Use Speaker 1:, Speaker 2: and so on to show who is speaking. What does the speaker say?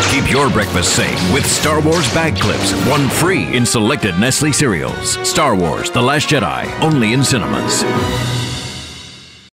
Speaker 1: Keep your breakfast safe with Star Wars bag clips. One free in selected Nestle cereals. Star Wars: The Last Jedi, only in cinemas.